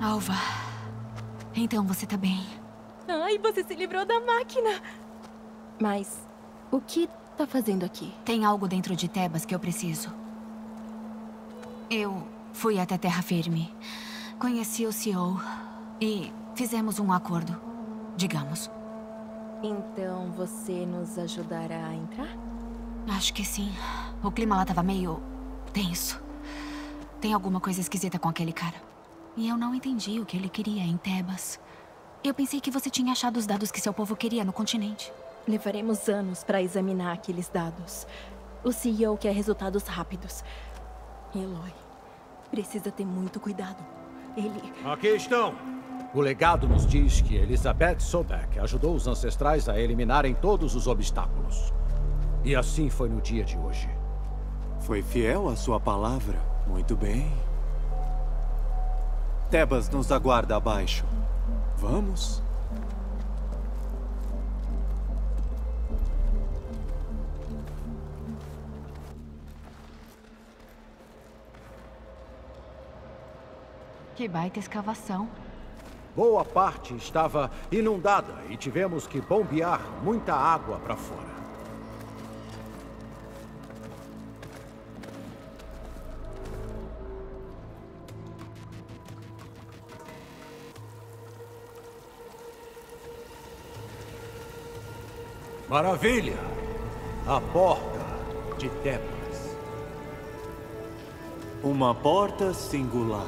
Alva, então você tá bem. Ai, você se livrou da máquina. Mas o que tá fazendo aqui? Tem algo dentro de Tebas que eu preciso. Eu fui até Terra Firme. Conheci o CEO e fizemos um acordo, digamos. Então você nos ajudará a entrar? Acho que sim. O clima lá tava meio tenso. Tem alguma coisa esquisita com aquele cara. E eu não entendi o que ele queria em Tebas. Eu pensei que você tinha achado os dados que seu povo queria no continente. Levaremos anos para examinar aqueles dados. O CEO quer resultados rápidos. Eloy, precisa ter muito cuidado. Ele... Aqui estão. O legado nos diz que Elizabeth Sobek ajudou os ancestrais a eliminarem todos os obstáculos. E assim foi no dia de hoje. Foi fiel à sua palavra. Muito bem. Tebas nos aguarda abaixo. Vamos? Que baita escavação. Boa parte estava inundada e tivemos que bombear muita água para fora. Maravilha! A porta de Tebas. Uma porta singular.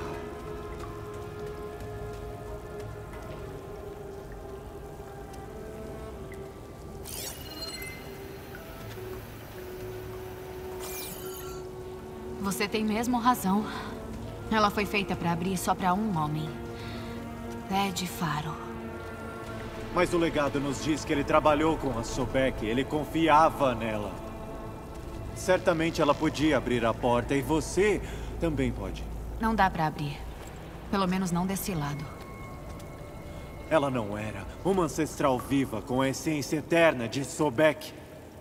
Você tem mesmo razão. Ela foi feita para abrir só para um homem. Ted Faro. Mas o legado nos diz que ele trabalhou com a Sobek. Ele confiava nela. Certamente ela podia abrir a porta e você também pode. Não dá para abrir. Pelo menos não desse lado. Ela não era uma ancestral viva com a essência eterna de Sobek.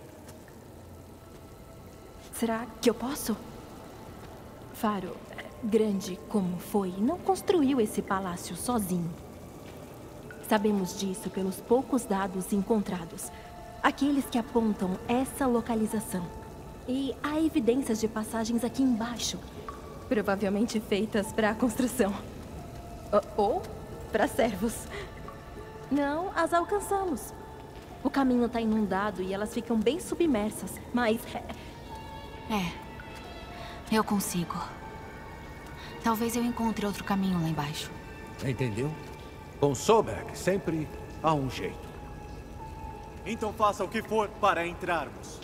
Será que eu posso? Faro, grande como foi, não construiu esse palácio sozinho. Sabemos disso pelos poucos dados encontrados. Aqueles que apontam essa localização. E há evidências de passagens aqui embaixo. Provavelmente feitas para a construção. Ou para servos. Não, as alcançamos. O caminho está inundado e elas ficam bem submersas. Mas... Eu consigo. Talvez eu encontre outro caminho lá embaixo. Entendeu? Com Sobek sempre há um jeito. Então faça o que for para entrarmos.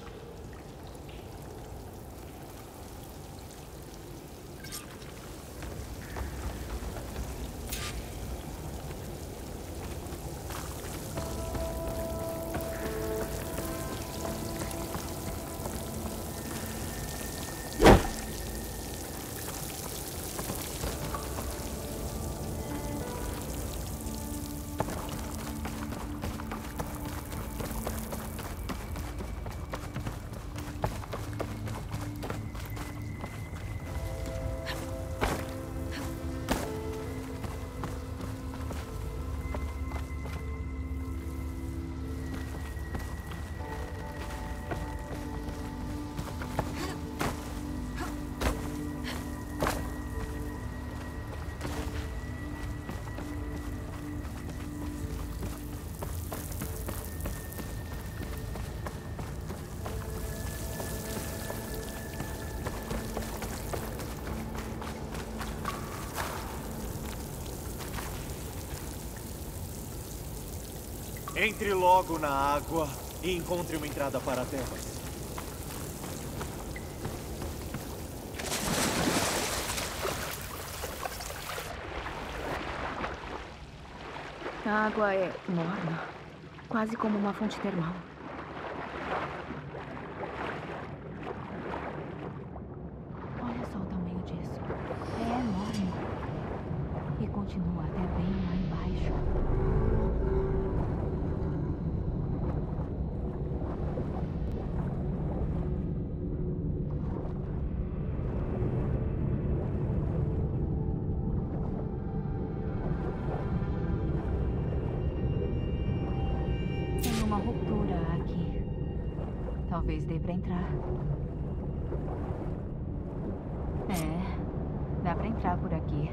Entre logo na água e encontre uma entrada para Tebas. A água é morna, quase como uma fonte termal. Olha só o tamanho disso. É enorme. E continua até bem lá embaixo. Talvez dê pra entrar. Dá pra entrar por aqui.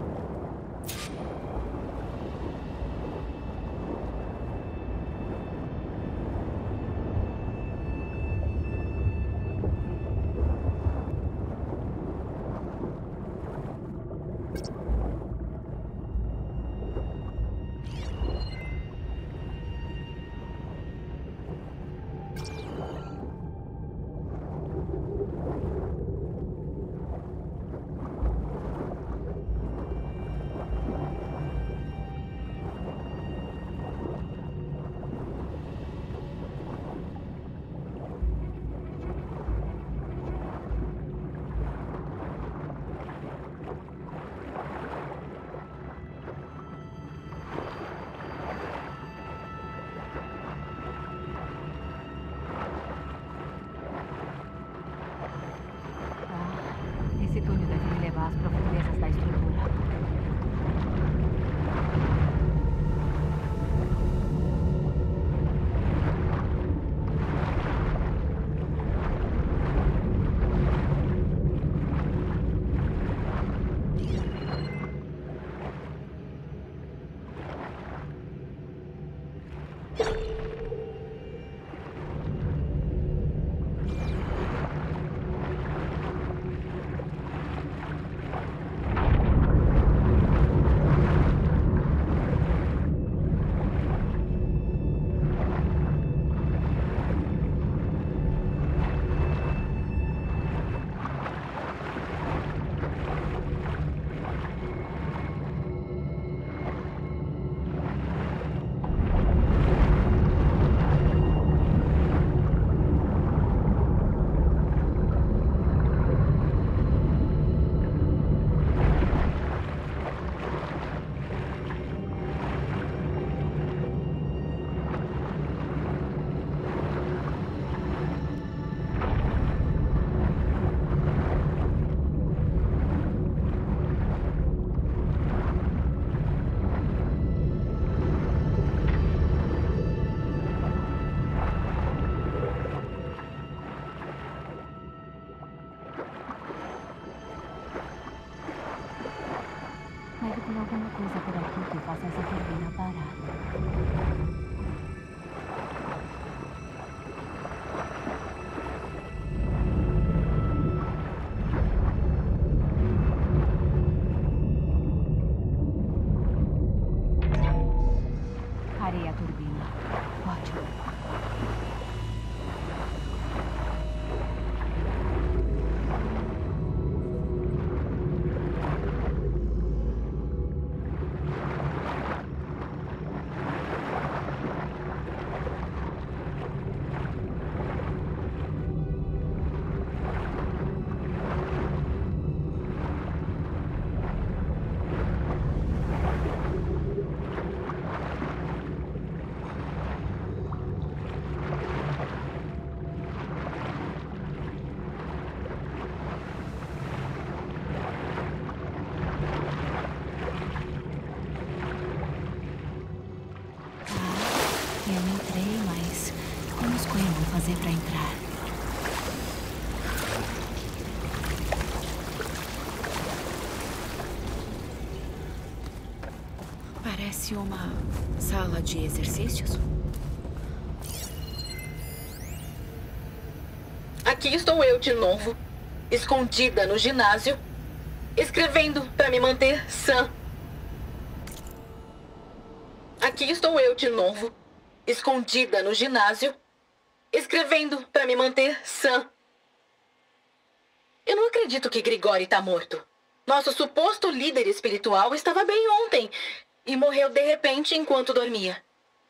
Esse túnel deve me levar às profundezas da estrutura. Deve ter alguma coisa por aqui que faça essa turbina parar. Parei a turbina. Ótimo. Eu entrei, mas como os Queen vão fazer pra entrar? Parece uma sala de exercícios. Aqui estou eu de novo, escondida no ginásio, escrevendo para me manter sã. Aqui estou eu de novo, escondida no ginásio, escrevendo para me manter sã. Eu não acredito que Grigori tá morto. Nosso suposto líder espiritual estava bem ontem e morreu de repente enquanto dormia.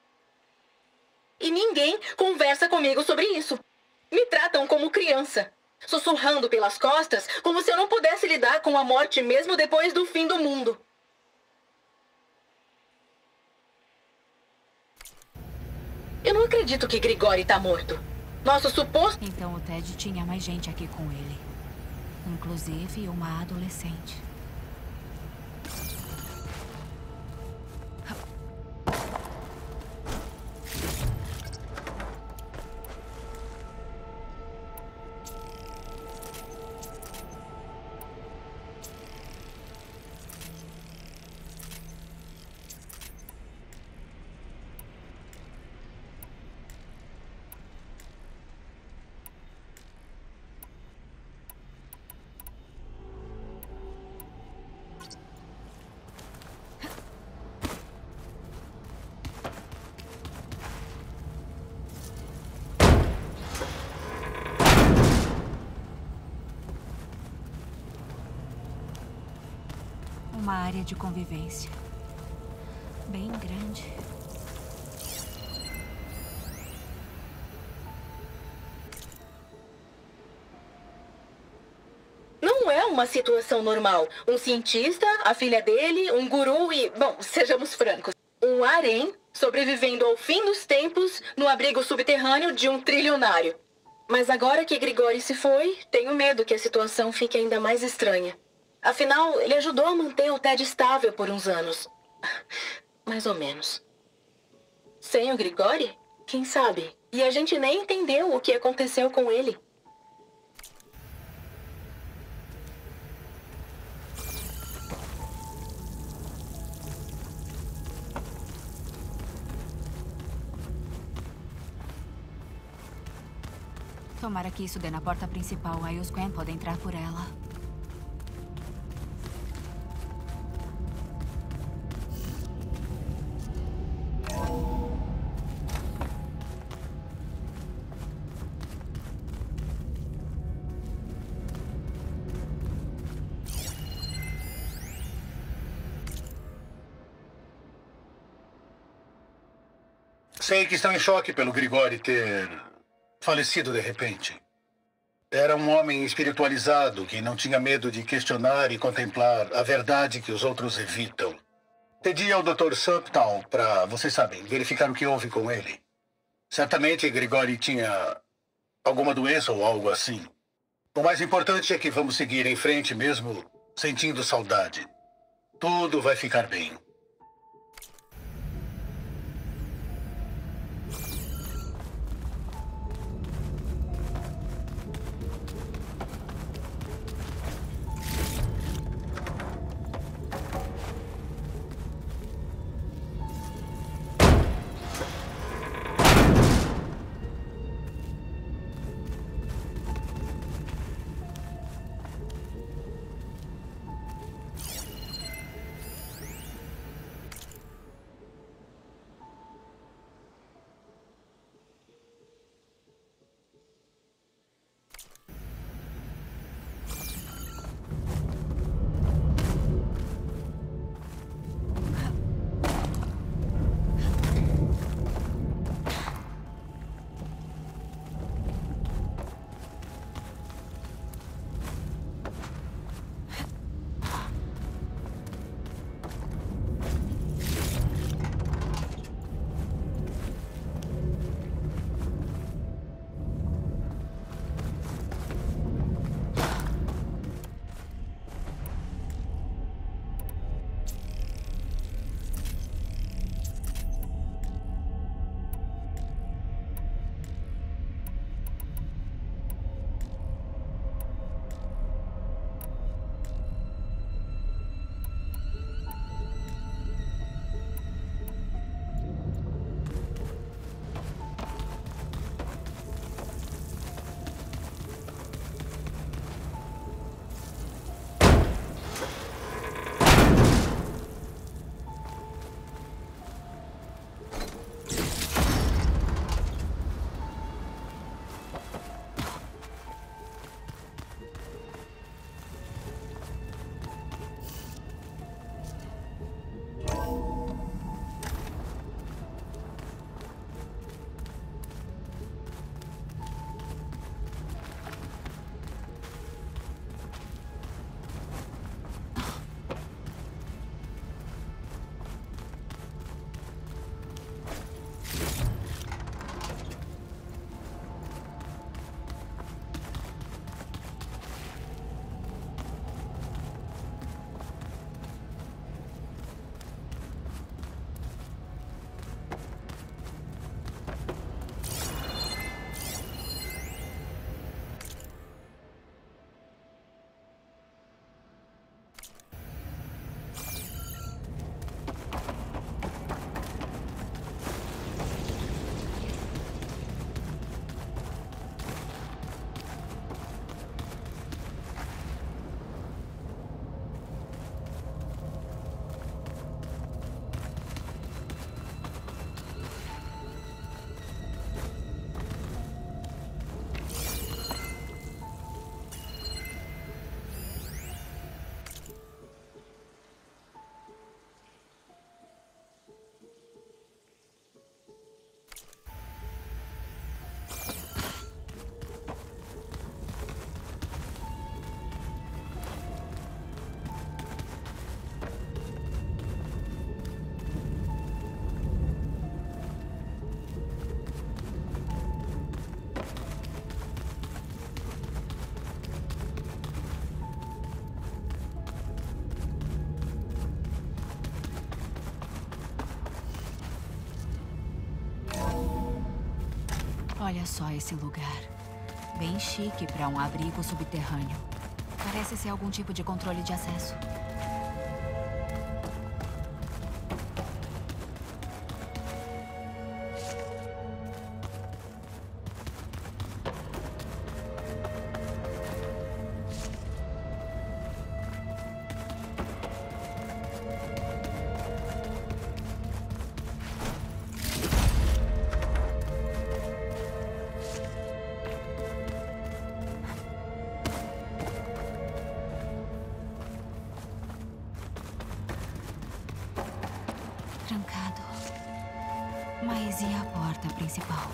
E ninguém conversa comigo sobre isso. Me tratam como criança, sussurrando pelas costas como se eu não pudesse lidar com a morte mesmo depois do fim do mundo. Eu não acredito que Grigori tá morto. Nosso suposto... Então o Ted tinha mais gente aqui com ele. Inclusive uma adolescente. área de convivência. Bem grande. Não é uma situação normal. Um cientista, a filha dele, um guru e... Bom, sejamos francos. Um harém sobrevivendo ao fim dos tempos no abrigo subterrâneo de um trilionário. Mas agora que Grigori se foi, tenho medo que a situação fique ainda mais estranha. Afinal, ele ajudou a manter o Ted estável por uns anos. Mais ou menos. Sem o Grigori? Quem sabe? E a gente nem entendeu o que aconteceu com ele. Tomara que isso dê na porta principal. Aí os Quen podem entrar por ela. Sei que estão em choque pelo Grigori ter falecido de repente. Era um homem espiritualizado que não tinha medo de questionar e contemplar a verdade que os outros evitam. Pedi ao Dr. Sumptown para, vocês sabem, verificar o que houve com ele. Certamente Grigori tinha alguma doença ou algo assim. O mais importante é que vamos seguir em frente mesmo sentindo saudade. Tudo vai ficar bem. Olha só esse lugar. Bem chique para um abrigo subterrâneo. Parece ser algum tipo de controle de acesso. Trancado. Mas e a porta principal?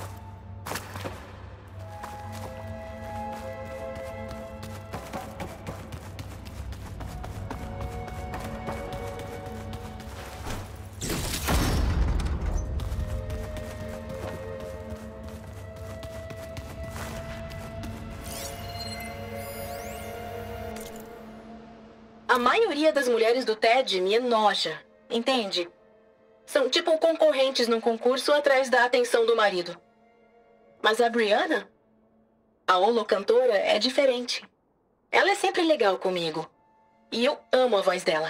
A maioria das mulheres do TED me enoja, entende? São tipo concorrentes num concurso atrás da atenção do marido. Mas a Brianna, a holocantora, é diferente. Ela é sempre legal comigo. E eu amo a voz dela.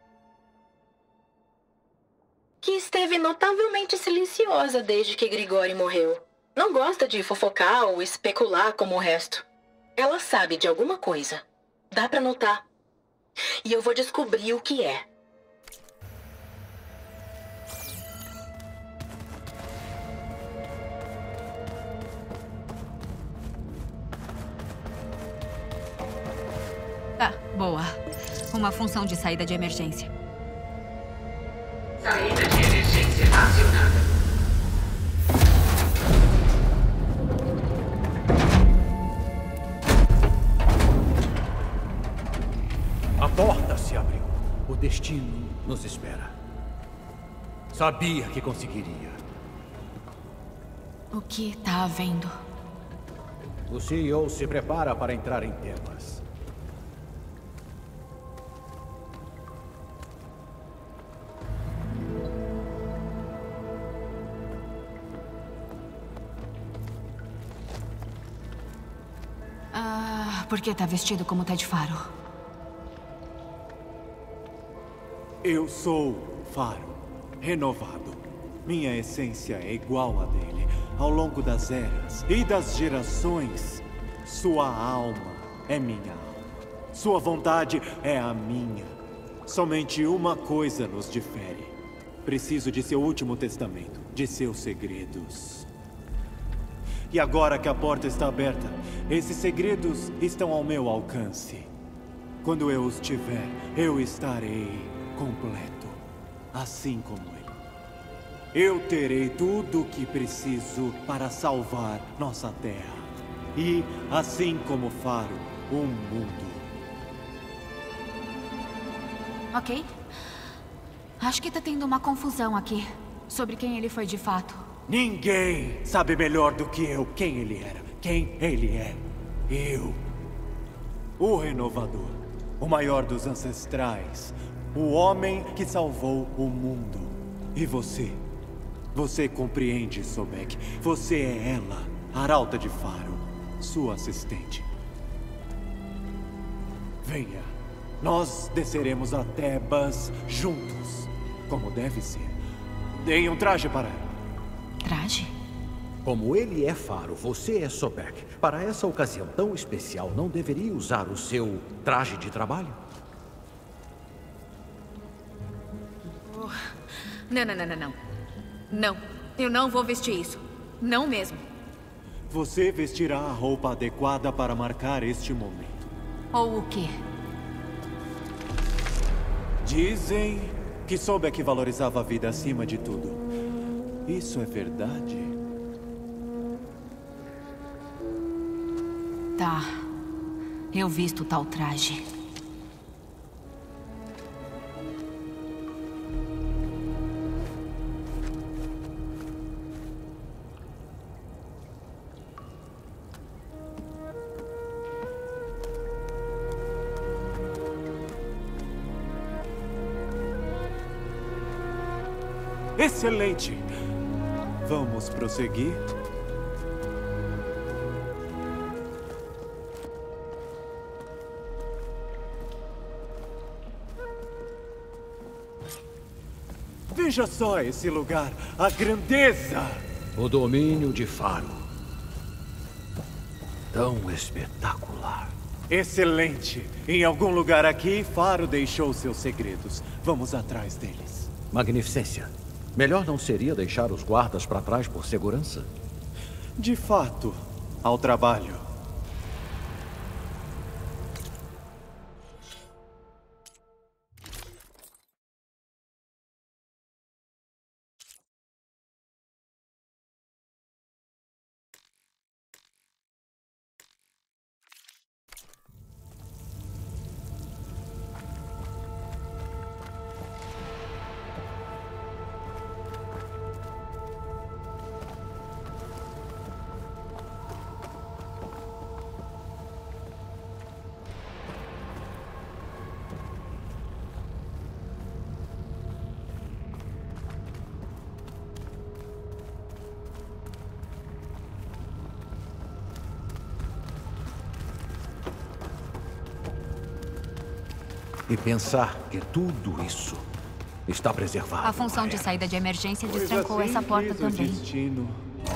Que esteve notavelmente silenciosa desde que Grigori morreu. Não gosta de fofocar ou especular como o resto. Ela sabe de alguma coisa. Dá pra notar. E eu vou descobrir o que é. Tá, boa. Uma função de saída de emergência. Saída de emergência acionada. A porta se abriu. O destino nos espera. Sabia que conseguiria. O que tá havendo? O CEO se prepara para entrar em Tebas. Por que tá vestido como Ted Faro? Eu sou Faro, renovado. Minha essência é igual à dele. Ao longo das eras e das gerações, sua alma é minha alma. Sua vontade é a minha. Somente uma coisa nos difere. Preciso de seu último testamento, de seus segredos. E agora que a porta está aberta, esses segredos estão ao meu alcance. Quando eu os tiver, eu estarei completo, assim como ele. Eu terei tudo o que preciso para salvar nossa terra. E, assim como Faro, o mundo. Ok. Acho que tá tendo uma confusão aqui sobre quem ele foi de fato. Ninguém sabe melhor do que eu quem ele era, quem ele é. Eu, o renovador, o maior dos ancestrais, o homem que salvou o mundo. E você? Você compreende, Sobek? Você é ela, Arauta de Faro, sua assistente. Venha, nós desceremos a Tebas juntos, como deve ser. Deem um traje para ela. Traje? Como ele é Faro, você é Sobek. Para essa ocasião tão especial, não deveria usar o seu traje de trabalho? Não. Não, eu não vou vestir isso. Não mesmo. Você vestirá a roupa adequada para marcar este momento. Ou o quê? Dizem que Sobek valorizava a vida acima de tudo. Isso é verdade? Tá. Eu visto tal traje. Excelente! Vamos prosseguir? Veja só esse lugar, a grandeza! O domínio de Faro. Tão espetacular. Excelente! Em algum lugar aqui, Faro deixou seus segredos. Vamos atrás deles. Magnificência. Melhor não seria deixar os guardas para trás por segurança? De fato, ao trabalho. E pensar que tudo isso está preservado. A função de saída de emergência Pois destrancou assim essa porta quis o também. destino.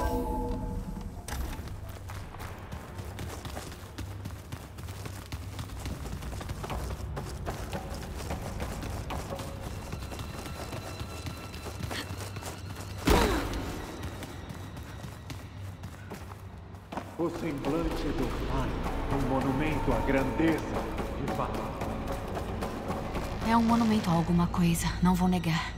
O semblante do Faro, um monumento à grandeza de Faro. É um monumento a alguma coisa, não vou negar.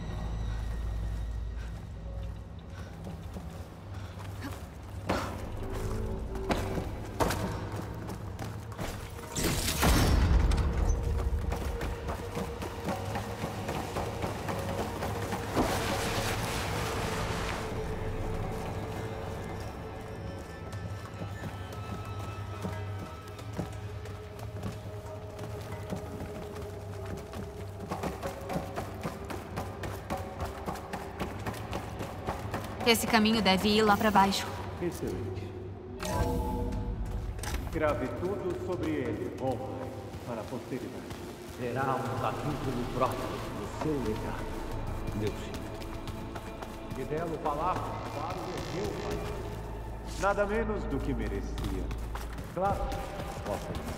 Esse caminho deve ir lá para baixo. Excelente. Grave tudo sobre ele, honra, para a posteridade. Será um capítulo próprio do seu legado, meu filho. Que belo palácio, Faro ergueu, pai. Nada menos do que merecia. Claro, posso.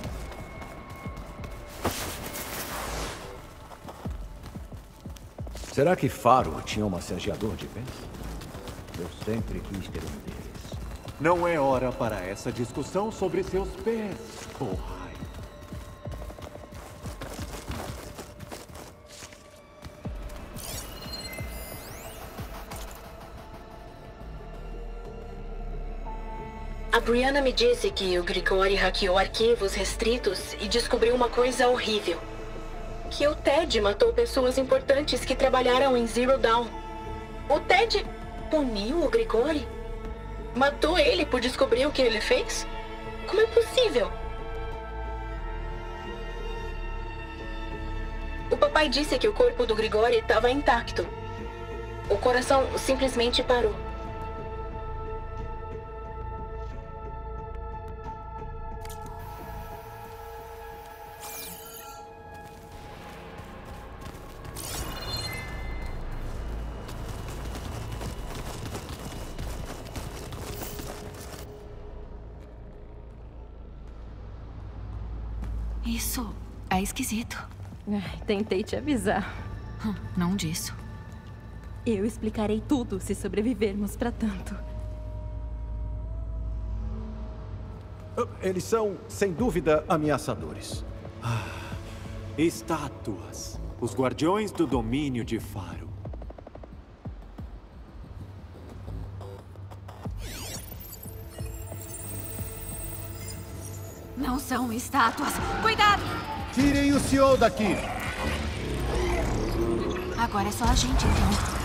Será que Faro tinha um massageador de pés? Eu sempre quis ter um deles. Não é hora para essa discussão sobre seus pés, Ohai. A Brianna me disse que o Grigori hackeou arquivos restritos e descobriu uma coisa horrível. Que o Ted matou pessoas importantes que trabalharam em Zero Dawn. O Ted puniu o Grigori? Matou ele por descobrir o que ele fez? Como é possível? O papai disse que o corpo do Grigori estava intacto. O coração simplesmente parou. Isso é esquisito. Ai, tentei te avisar. Não disso. Eu explicarei tudo se sobrevivermos para tanto. Eles são, sem dúvida, ameaçadores. Estátuas. Os guardiões do domínio de Faro. Não são estátuas. Cuidado! Tirem o senhor daqui! Agora é só a gente, então.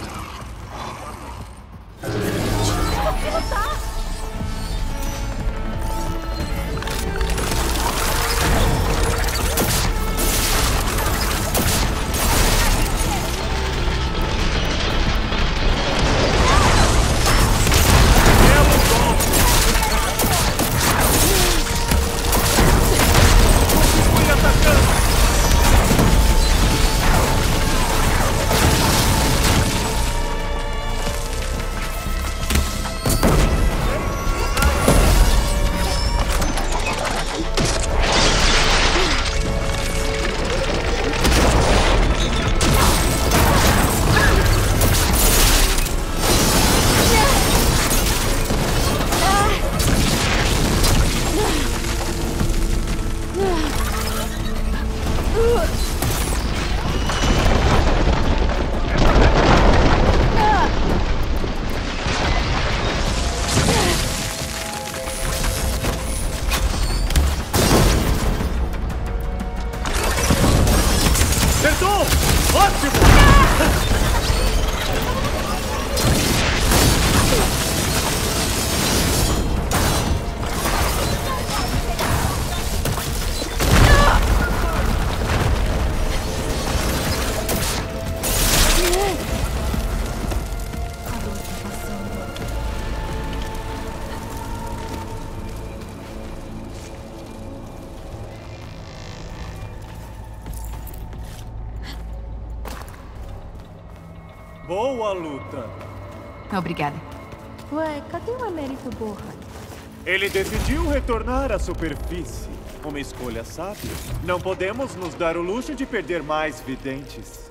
Boa luta. Obrigada. Ué, cadê o Emérito Borra? Ele decidiu retornar à superfície. Uma escolha sábia. Não podemos nos dar o luxo de perder mais videntes.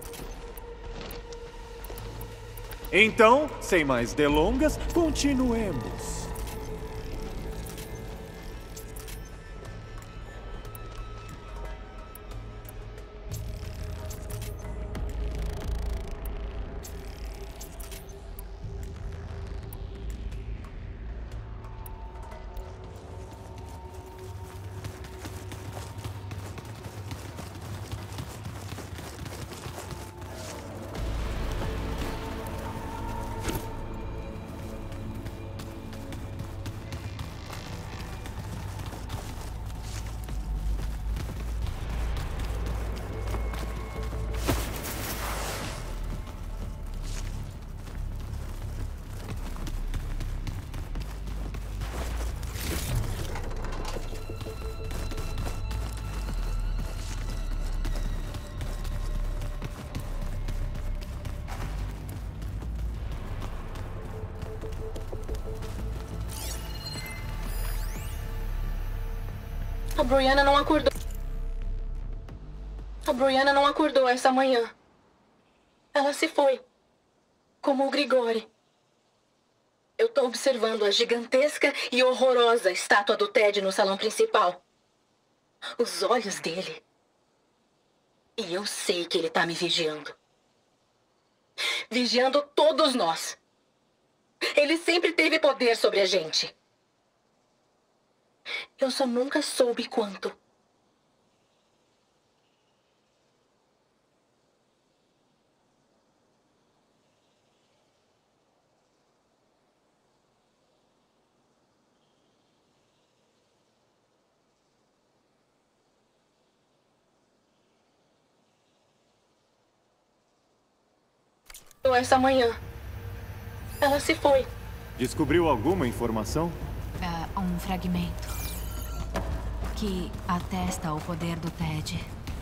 Então, sem mais delongas, continuemos. A Brianna não acordou. A Brianna não acordou essa manhã. Ela se foi. Como o Grigori. Eu tô observando a gigantesca e horrorosa estátua do Ted no salão principal. Os olhos dele. E eu sei que ele tá me vigiando. Vigiando todos nós. Ele sempre teve poder sobre a gente. Eu só nunca soube quanto. Essa manhã. Ela se foi. Descobriu alguma informação? Um fragmento que atesta o poder do Ted.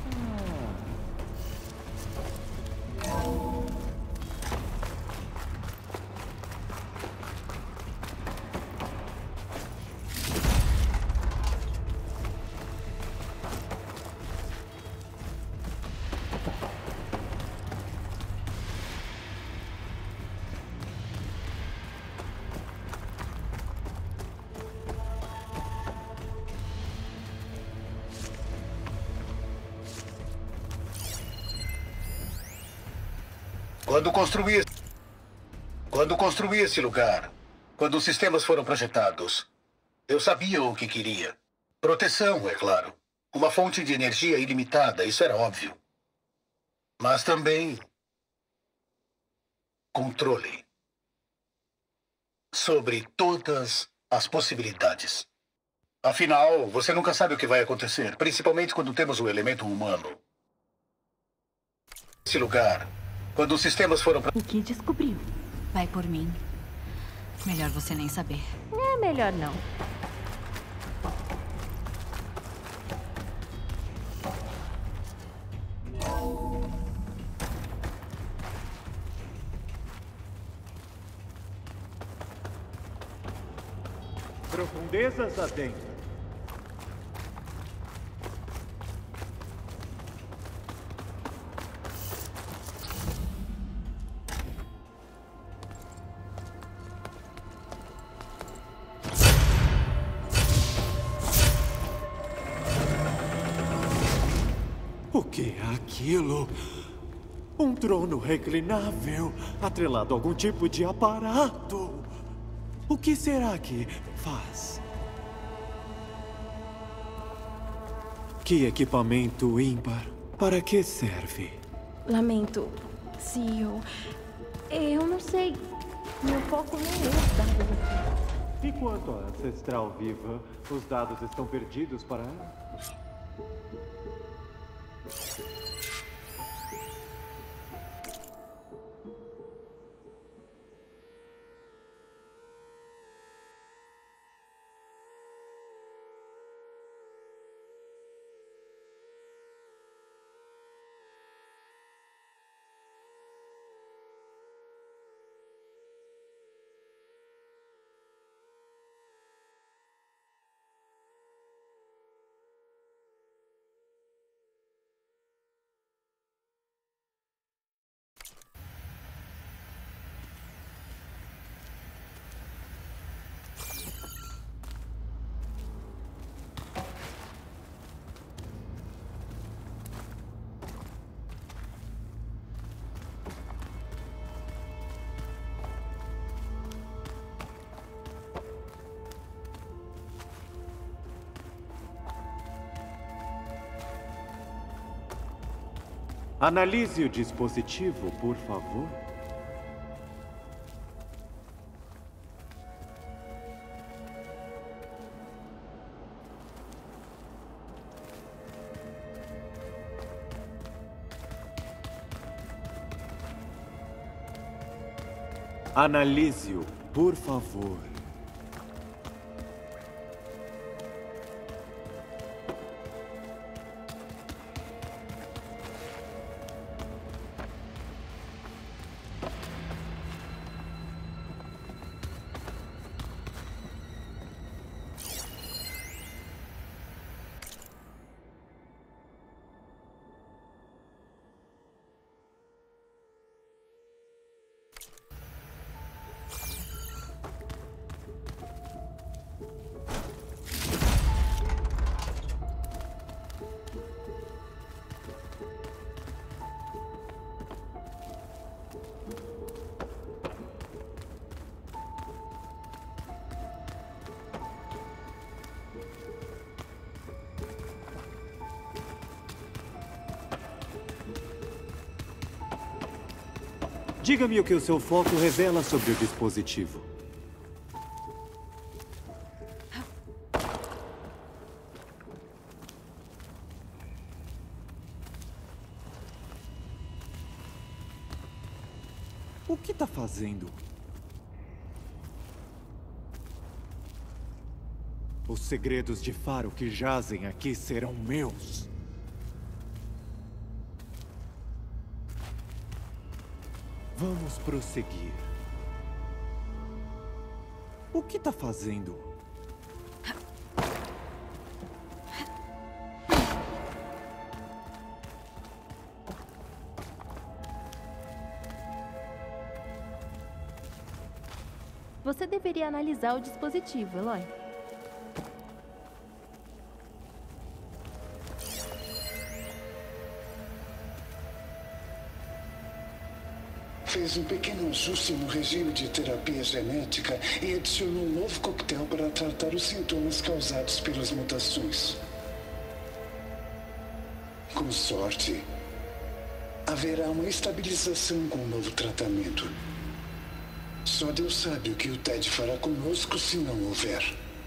Quando construí esse lugar, quando os sistemas foram projetados, eu sabia o que queria. Proteção, é claro. Uma fonte de energia ilimitada, isso era óbvio. Mas também controle sobre todas as possibilidades. Afinal, você nunca sabe o que vai acontecer, principalmente quando temos o elemento humano. Esse lugar, quando os sistemas foram... O que descobriu? Vai por mim. Melhor você nem saber. É melhor não. Profundezas adentro. O que é aquilo? Um trono reclinável, atrelado a algum tipo de aparato. O que será que faz? Que equipamento ímpar? Para que serve? Lamento, CEO. Eu não sei. Meu foco não é os dados. Enquanto a ancestral viva, os dados estão perdidos para ela. Analise o dispositivo, por favor. Analise-o, por favor. Diga-me o que o seu foco revela sobre o dispositivo. O que está fazendo? Os segredos de Faro que jazem aqui serão meus. Vamos prosseguir. O que está fazendo? Você deveria analisar o dispositivo, Eloy. Fez um pequeno ajuste no regime de terapia genética e adicionou um novo coquetel para tratar os sintomas causados pelas mutações. Com sorte, haverá uma estabilização com o novo tratamento. Só Deus sabe o que o Ted fará conosco se não houver.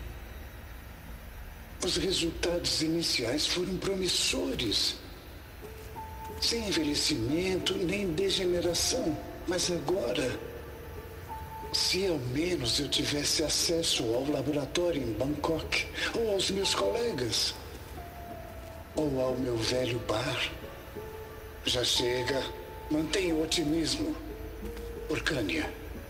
Os resultados iniciais foram promissores. Sem envelhecimento nem degeneração. Mas agora, se ao menos eu tivesse acesso ao laboratório em Bangkok, ou aos meus colegas, ou ao meu velho bar. Já chega. Mantenha o otimismo. Orkania.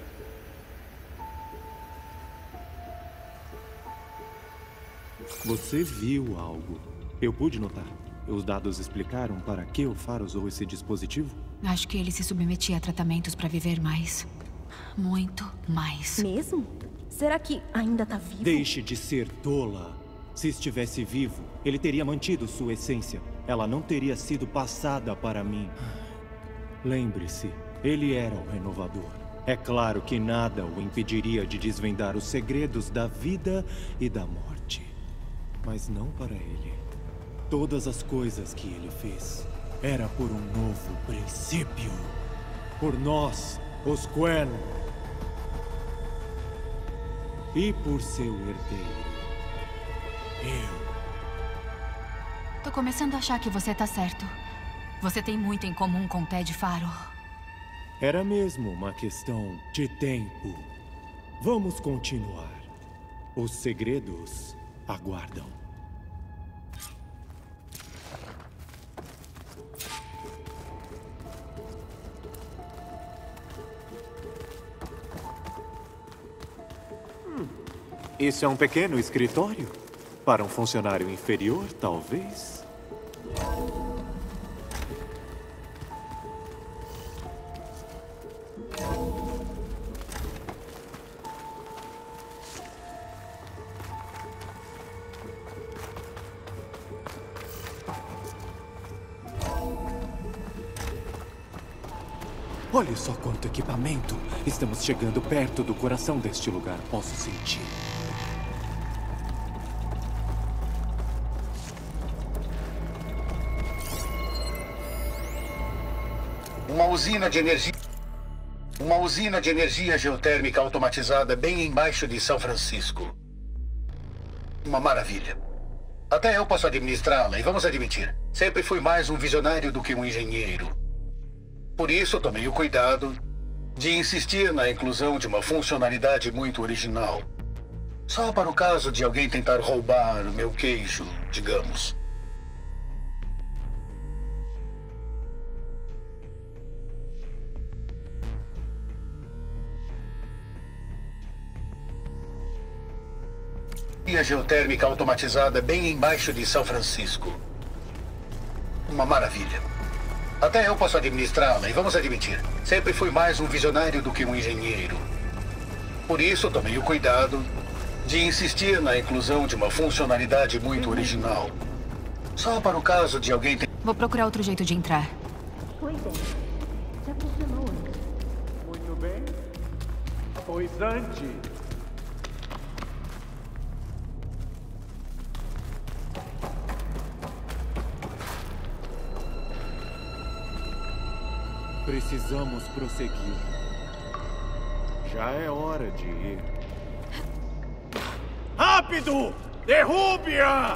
Você viu algo. Eu pude notar. Os dados explicaram para que o Faro usou esse dispositivo? Acho que ele se submetia a tratamentos para viver mais. Muito mais. Mesmo? Será que ainda tá vivo? Deixe de ser tola. Se estivesse vivo, ele teria mantido sua essência. Ela não teria sido passada para mim. Lembre-se, ele era o renovador. É claro que nada o impediria de desvendar os segredos da vida e da morte. Mas não para ele. Todas as coisas que ele fez era por um novo princípio. Por nós, os Quen. E por seu herdeiro. Eu. Tô começando a achar que você tá certo. Você tem muito em comum com Ted Faro. Era mesmo uma questão de tempo. Vamos continuar. Os segredos aguardam. Isso é um pequeno escritório? Para um funcionário inferior, talvez? Olha só quanto equipamento! Estamos chegando perto do coração deste lugar. Posso sentir. Uma usina de energia... Uma usina de energia geotérmica automatizada bem embaixo de São Francisco. Uma maravilha. Até eu posso administrá-la, e vamos admitir, sempre fui mais um visionário do que um engenheiro. Por isso, tomei o cuidado de insistir na inclusão de uma funcionalidade muito original. Só para o caso de alguém tentar roubar o meu queijo, digamos. Energia geotérmica automatizada bem embaixo de São Francisco. Uma maravilha. Até eu posso administrá-la, e vamos admitir, sempre fui mais um visionário do que um engenheiro. Por isso, tomei o cuidado de insistir na inclusão de uma funcionalidade muito original. Só para o caso de alguém ter... Vou procurar outro jeito de entrar. Foi bem. Já funcionou antes. Muito bem. Pois antes... Precisamos prosseguir. Já é hora de ir. Rápido! Derrube-a!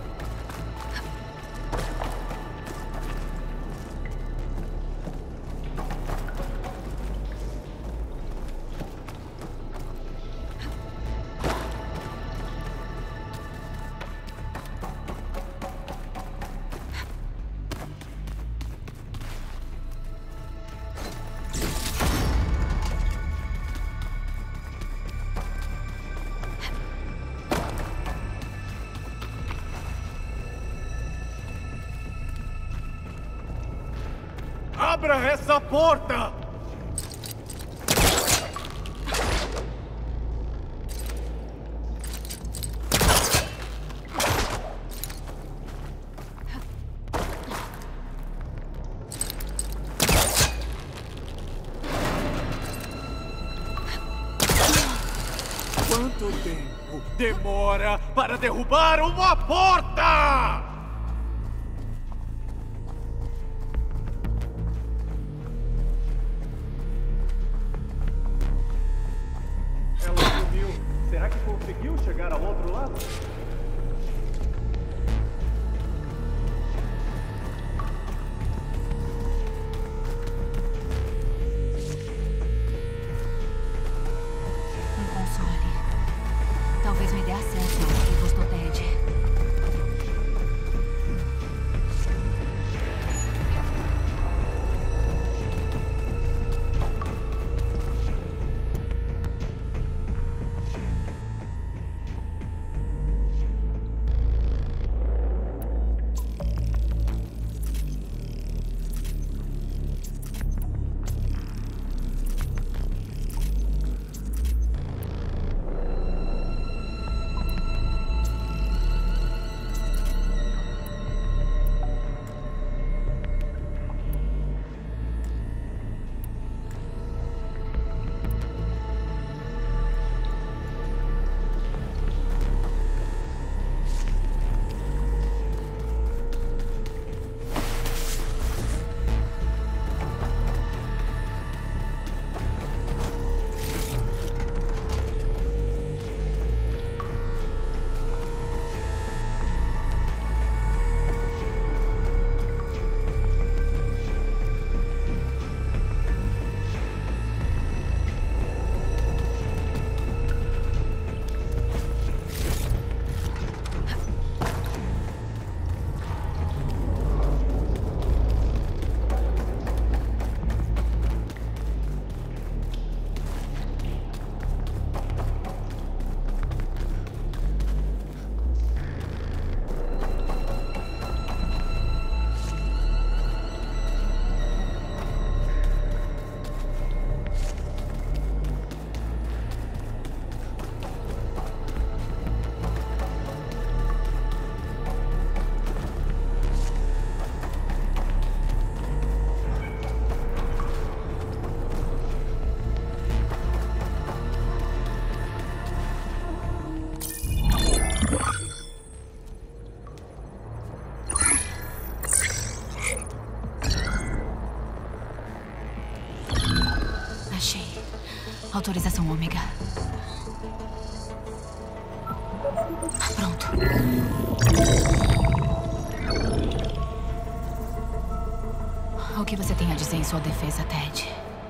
Abra essa porta! Quanto tempo demora para derrubar uma porta? Será que conseguiu chegar ao outro lado? Um console. Talvez me dê acesso aos arquivos do TED. Autorização Ômega. Pronto. O que você tem a dizer em sua defesa, Ted?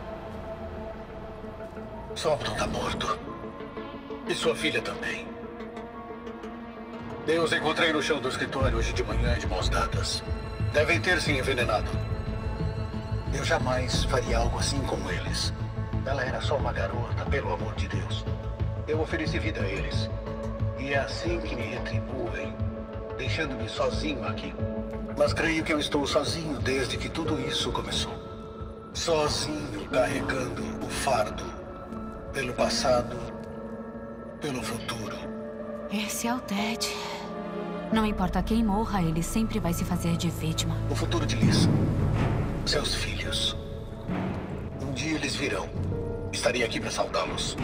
Sopton tá morto. E sua filha também. Eu os encontrei no chão do escritório hoje de manhã de mãos dadas. Devem ter se envenenado. Eu jamais faria algo assim como eles. Ela era só uma garota, pelo amor de Deus. Eu ofereci vida a eles. E é assim que me retribuem, deixando-me sozinho aqui. Mas creio que eu estou sozinho desde que tudo isso começou. Sozinho, carregando o fardo. Pelo passado, pelo futuro. Esse é o Ted. Não importa quem morra, ele sempre vai se fazer de vítima. O futuro de Liz. Seus filhos. Um dia eles virão. Estarei aqui para saudá-los.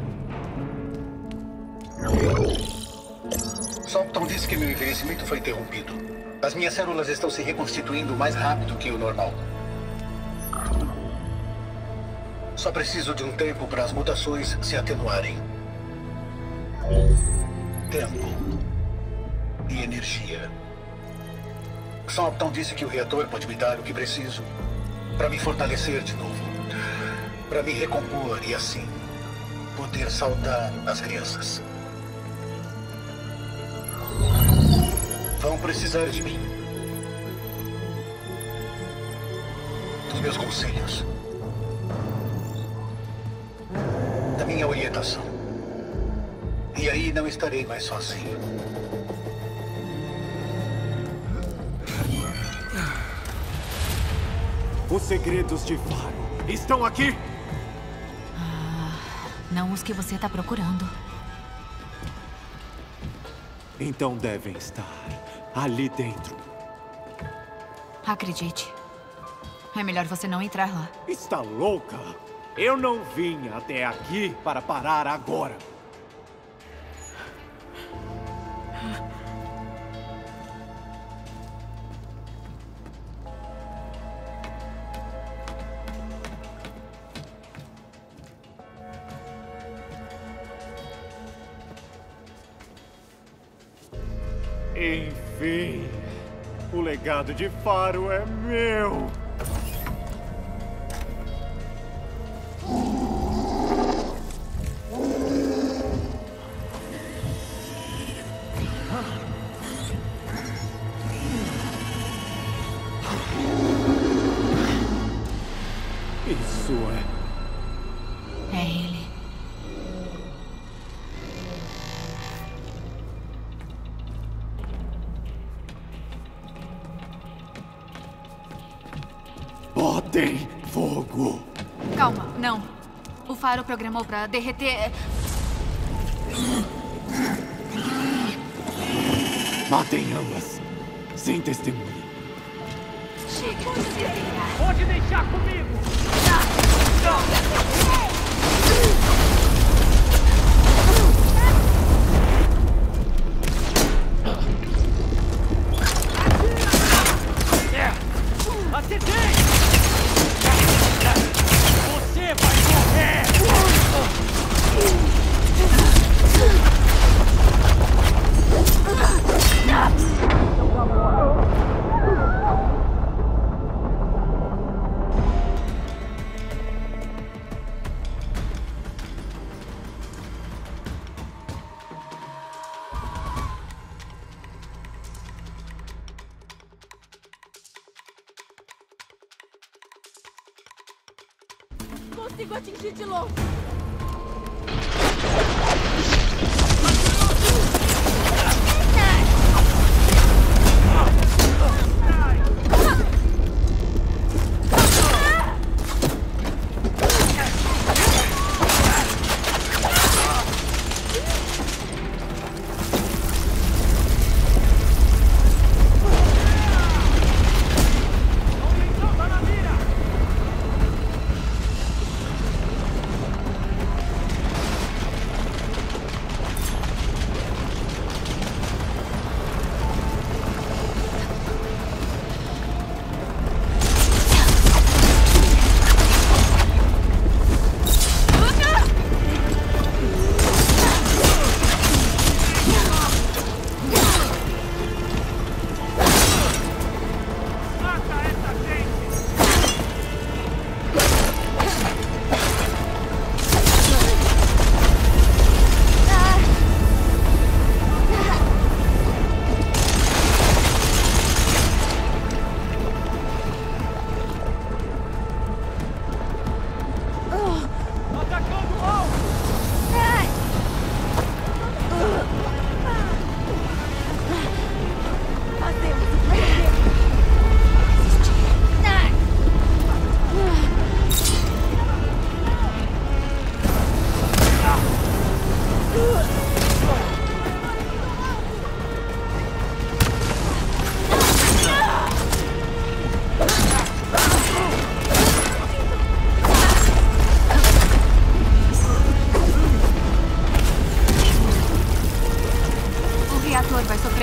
Sopton disse que meu envelhecimento foi interrompido. As minhas células estão se reconstituindo mais rápido que o normal. Só preciso de um tempo para as mutações se atenuarem. Tempo. E energia. Sopton disse que o reator pode me dar o que preciso para me fortalecer de novo. Para me recompor e assim poder saudar as crianças. Vão precisar de mim. Dos meus conselhos. Da minha orientação. E aí não estarei mais sozinho. Os segredos de Faro estão aqui? Não os que você está procurando. Então devem estar ali dentro. Acredite. É melhor você não entrar lá. Está louca? Eu não vim até aqui para parar agora. Enfim, o legado de Faro é meu. Isso é... É ele. Botem fogo. Calma, não. O Faro programou pra derreter... Matem ambas. Sem testemunha. Chega de se deitar. Pode deixar comigo! Acertei! Você vai morrer! Consigo atingir de longe.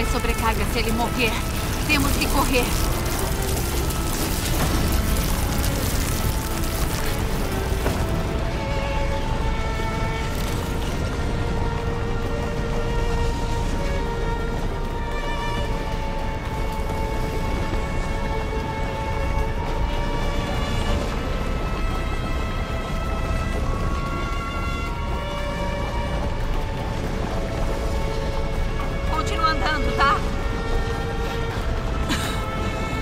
sofrer sobrecarga se ele morrer. Temos que correr. Continua andando, tá?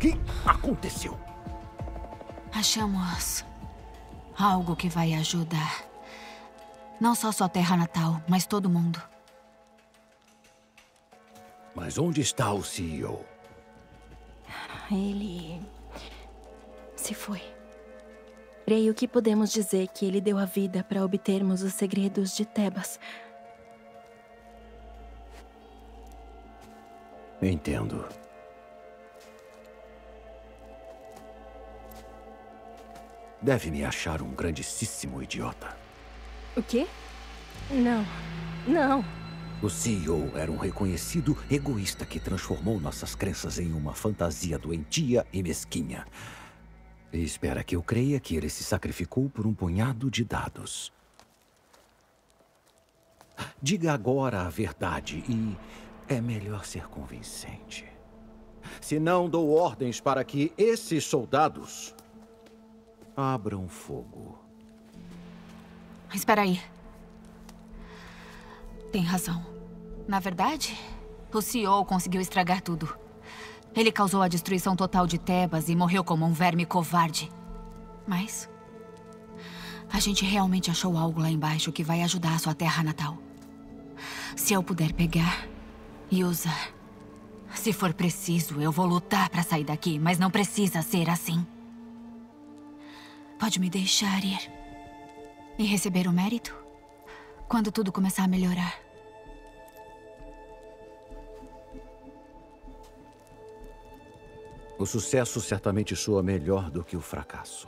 que aconteceu? Achamos algo que vai ajudar. Não só sua terra natal, mas todo mundo. Mas onde está o CEO? Ele se foi. Creio que podemos dizer que ele deu a vida para obtermos os segredos de Tebas. Entendo. Deve me achar um grandíssimo idiota. O quê? Não. Não. O CEO era um reconhecido egoísta que transformou nossas crenças em uma fantasia doentia e mesquinha. E espera que eu creia que ele se sacrificou por um punhado de dados. Diga agora a verdade e é melhor ser convincente. Se não dou ordens para que esses soldados abram fogo. Espera aí. Tem razão. Na verdade, o CEO conseguiu estragar tudo. Ele causou a destruição total de Tebas e morreu como um verme covarde. Mas a gente realmente achou algo lá embaixo que vai ajudar a sua terra natal. Se eu puder pegar e usar. Se for preciso, eu vou lutar para sair daqui, mas não precisa ser assim. Pode me deixar ir e receber o mérito quando tudo começar a melhorar. O sucesso certamente soa melhor do que o fracasso.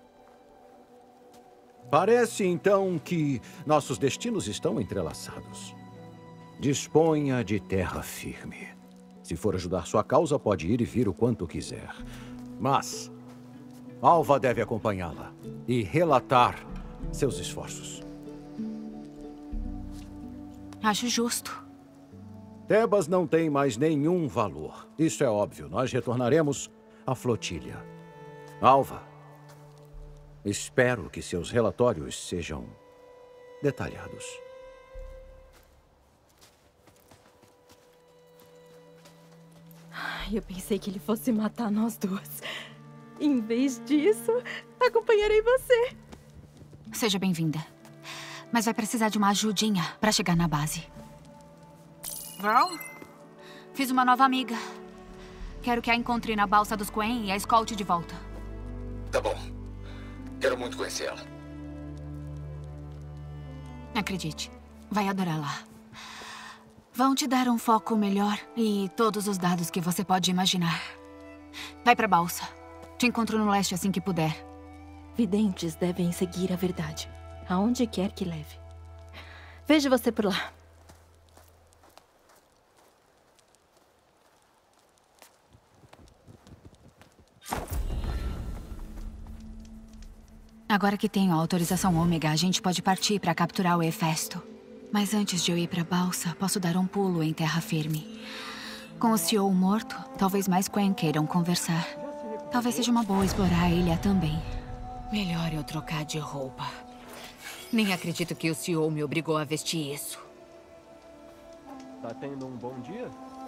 Parece, então, que nossos destinos estão entrelaçados. Disponha de terra firme. Se for ajudar sua causa, pode ir e vir o quanto quiser. Mas Alva deve acompanhá-la e relatar seus esforços. Acho justo. Tebas não tem mais nenhum valor. Isso é óbvio. Nós retornaremos à flotilha. Alva, espero que seus relatórios sejam detalhados. Eu pensei que ele fosse matar nós duas. Em vez disso, acompanharei você. Seja bem-vinda. Mas vai precisar de uma ajudinha para chegar na base. Girl, fiz uma nova amiga. Quero que a encontre na balsa dos Quen e a escolte de volta. Tá bom. Quero muito conhecê-la. Acredite, vai adorar lá. Vão te dar um foco melhor e todos os dados que você pode imaginar. Vai pra balsa. Te encontro no leste assim que puder. Videntes devem seguir a verdade, aonde quer que leve. Vejo você por lá. Agora que tenho a autorização Ômega, a gente pode partir para capturar o Hefesto. Mas antes de eu ir para a balsa, posso dar um pulo em terra firme. Com o CEO morto, talvez mais Quen queiram conversar. Talvez seja uma boa explorar a ilha também. Melhor eu trocar de roupa. Nem acredito que o CEO me obrigou a vestir isso. Tá tendo um bom dia?